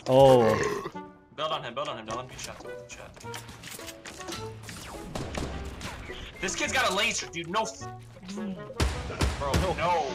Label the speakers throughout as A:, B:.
A: Oh.
B: Build on him, Dylan. Good shot. This kid's got a laser, dude. No. Bro, no.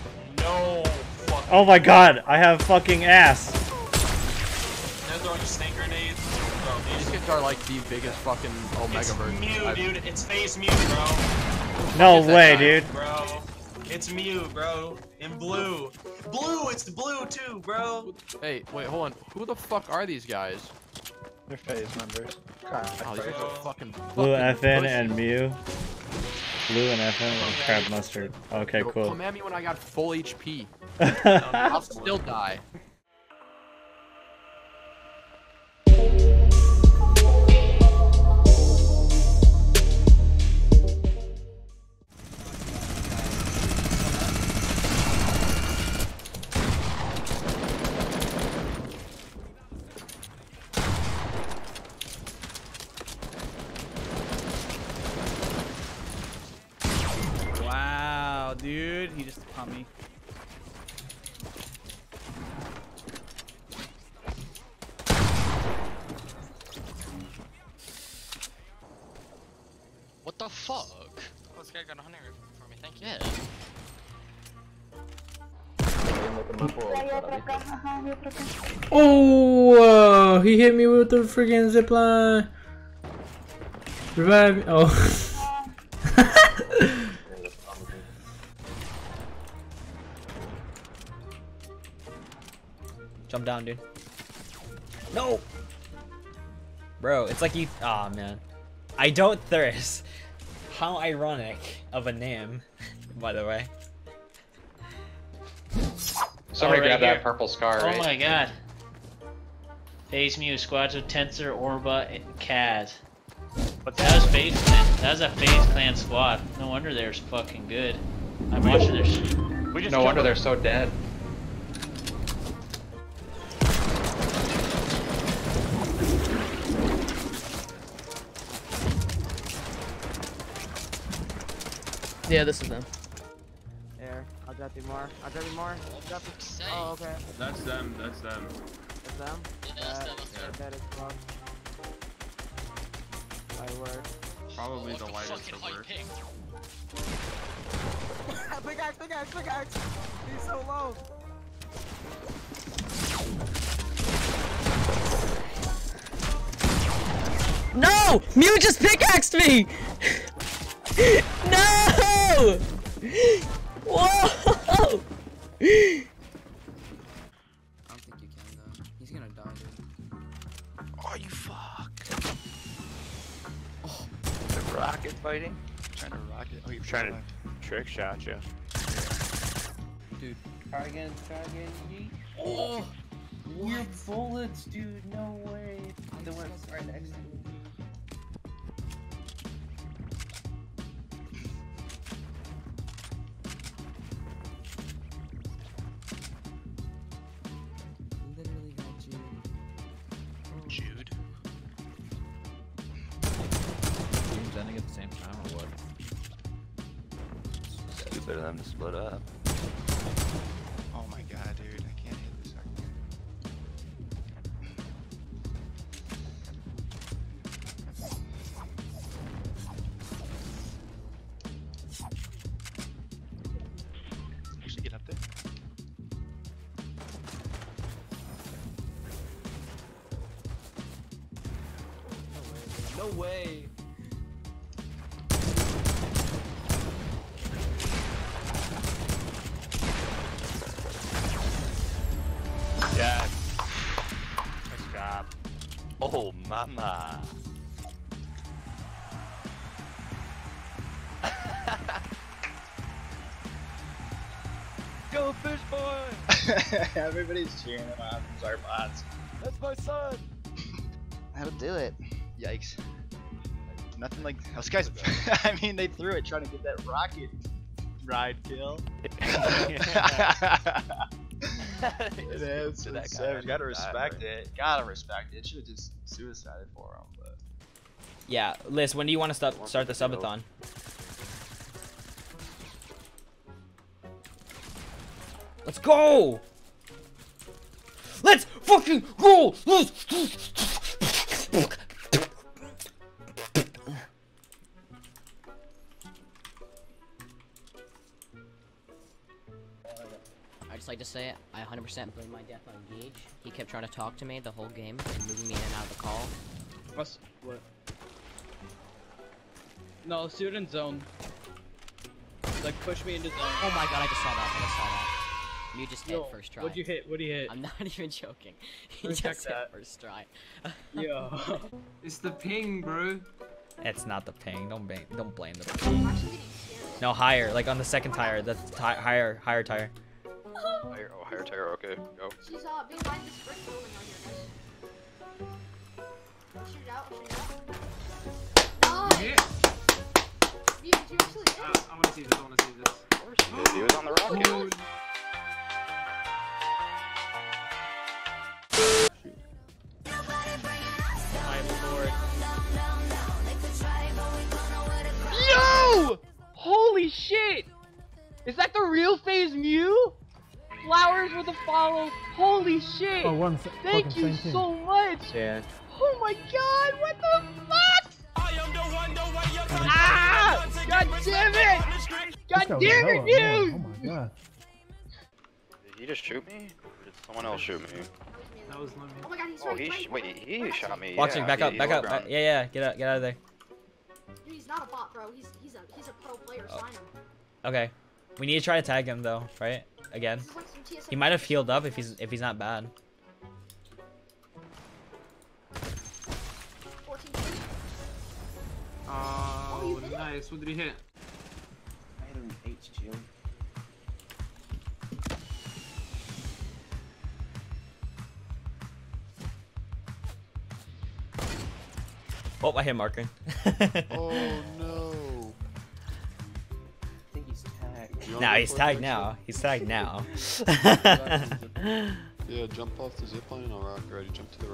A: Oh my god, I have fucking ass.
B: They're throwing snake grenades. Bro,
C: these kids are like the biggest fucking Omega version.
B: It's Mew, dude. It's FaZe Mew, bro.
A: No way, dude.
B: Bro. It's Mew, bro. In blue. Blue, it's the blue too, bro.
C: Hey, wait, hold on. Who the fuck are these guys?
D: They're FaZe members.
C: Oh, these guys are fucking
A: Blue FN
C: pussy.
A: and Mew. Blue and FN and crab mustard. Okay,
C: Yo,
A: cool.
C: come at me when I got full HP. I'll still die.
E: Wow, dude, he just caught me.
F: What the fuck? Oh, this guy got 100 for me, thank you. Yeah.
G: Oh, he hit me with the freaking zipline. Revive me. Oh.
H: Jump down, dude. No! Bro, it's like you. Aw, man. I don't thirst. How ironic of a name, by the way.
I: Somebody grab that purple scar, right?
J: Oh my god. FaZe Mew, squads of Tensor, Orba, and Kaz. That was FaZe Clan. That was a FaZe Clan squad. No wonder they're fucking good. I'm watching their shit.
I: No wonder they're so dead.
G: Yeah, this is them.
K: There, I'll drop you more. Oh, okay.
L: That's them.
K: That's them?
F: Yeah,
K: That is wrong. My word.
L: Probably the lightest of work.
K: Big axe! He's so low!
G: No! Mew just pickaxed me! No! Whoa!
M: I don't think you can though. He's gonna die, dude.
D: Oh, you fuck. Oh. The rocket fighting? Trying to rocket. Oh, you're trying to trick shot you.
M: Dude.
E: Try again, yeet.
M: Oh!
E: Your bullets, dude, no way. They went right next to me.
M: Literally got Jude.
D: Jude?
N: Teams ending at the same time or what?
D: Stupid of them to split up. Oh my god, dude. I can't hit this right. Actually get up there.
M: No way.
D: Yeah. Nice job. Oh, mama.
L: Go fish boy!
D: Everybody's cheering him on. Sorry, bots.
L: That's my son!
D: That'll do it. Yikes. Nothing like those guys. I mean, they threw it trying to get that rocket ride kill. It is. So gotta respect it. Gotta respect it. Should have just suicided for him, but.
H: Yeah, Liz, when do you want to start the subathon? Let's go! Let's fucking go!
O: I just like to say I 100% blame my death on Gage. He kept trying to talk to me the whole game and moving me in and out of the call.
C: What? No, student zone. Like push me into zone.
O: Oh my god, I just saw that. You just hit first try.
C: What'd you hit? What'd you hit?
O: I'm not even joking. He
C: Let me check
O: just hit
C: that.
O: first try.
C: Yo.
L: It's the ping, bro.
H: It's not the ping. Don't blame the ping. No, higher. Like on the second tire. The higher tire.
P: Higher tire. Okay, go.
Q: She's behind this brick building right here, guys. Shoot out. Nice.
L: Yeah.
Q: Did you actually hit?
L: I wanna see this.
P: Of course he was on the rocket.
L: Oh.
K: Yo! Holy shit! Is that the real FaZe Mew? Flowers with a follow. Holy shit!
G: Oh, one
K: Thank you so much!
D: Yeah.
K: Oh my god, what the fuck? Ah! God damn it! God damn it, dude!
G: Oh my god.
P: Did he just shoot me? Or did someone else shoot me?
L: That was not me.
Q: Oh my god, he's
P: Oh,
Q: right.
P: wait, he shot me.
H: Watching,
P: yeah,
H: back up.
P: he low ground.
H: Yeah, get out of there.
Q: Dude, he's not a bot, bro. He's a pro player. Sign him.
H: Okay. We need to try to tag him though, right? Again.
Q: This is like some TSM
H: He might have healed up if he's not bad.
Q: 14.
L: Oh, nice. What did he hit?
E: I hit him H, chill.
H: Oh, I hit marker.
R: Oh no.
E: I think he's tagged.
H: Nah, he's tagged now. He's tagged now.
R: Yeah, jump off the zipline and I'll rock ready. Jump to the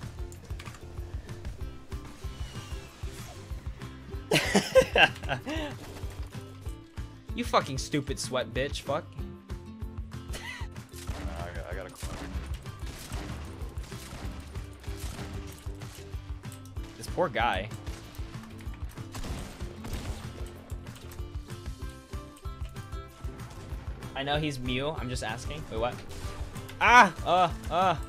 R: right.
H: You fucking stupid sweat bitch. Fuck.
P: I gotta climb.
H: This poor guy. I know he's Mew. I'm just asking. Wait, what? Ah!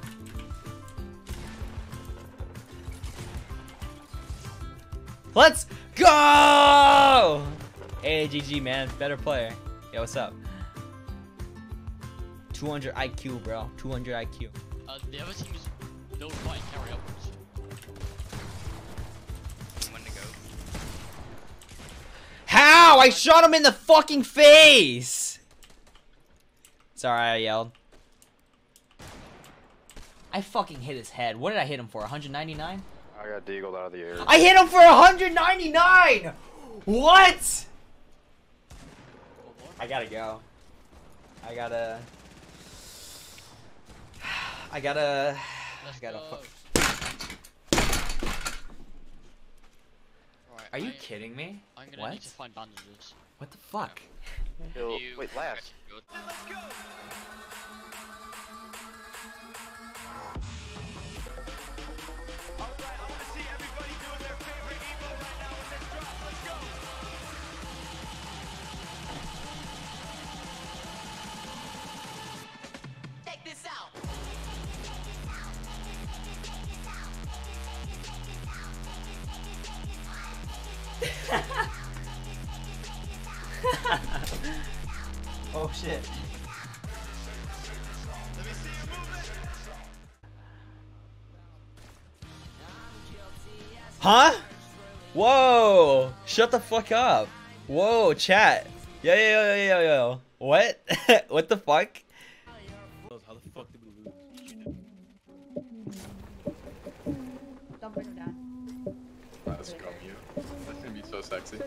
H: Let's go! Hey, GG, man. Better player. Yo, what's up? 200 IQ, bro. 200 IQ.
F: The other team is no fight carry upwards. When to go?
H: How? I shot him in the fucking face! Sorry, I yelled. I fucking hit his head. What did I hit him for? 199?
P: I got deagled out of the air.
H: I hit him for 199! What? I gotta go. I gotta Are you kidding me?
F: I'm gonna
H: What?
F: need to find bandages.
H: What the fuck?
P: Wait, last.
Q: Check this out.
H: Oh shit. Huh? Whoa! Shut the fuck up. Whoa, chat. Yo. What? What the fuck?
L: How the fuck did we lose?
Q: Don't bring him down.
R: Let's go, you. That's gonna be so sexy.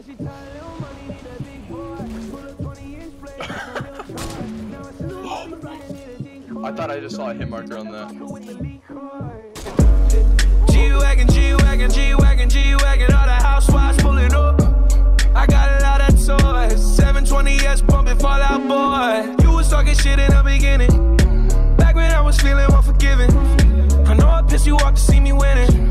L: I thought I just saw a hit marker on that.
S: G-Wagon, all the housewives pulling up. I got a lot of toys, 720S bumping Fallout Boy. You was talking shit in the beginning, back when I was feeling unforgiving. you walk to see me winning.